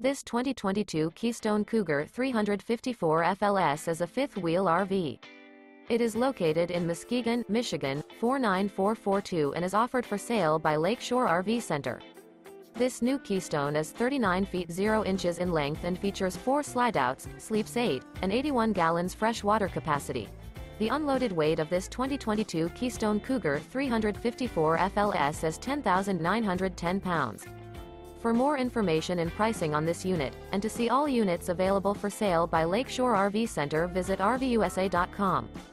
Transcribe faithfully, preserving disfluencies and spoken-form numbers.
This twenty twenty-two Keystone Cougar three fifty-four F L S is a fifth-wheel R V. It is located in Muskegon, Michigan, four nine four four two and is offered for sale by Lakeshore R V Center. This new Keystone is thirty-nine feet zero inches in length and features four slideouts, sleeps eight, and eighty-one gallons fresh water capacity. The unloaded weight of this twenty twenty-two Keystone Cougar three fifty-four F L S is ten thousand nine hundred ten pounds. For more information and pricing on this unit, and to see all units available for sale by Lakeshore R V Center, visit R V U S A dot com.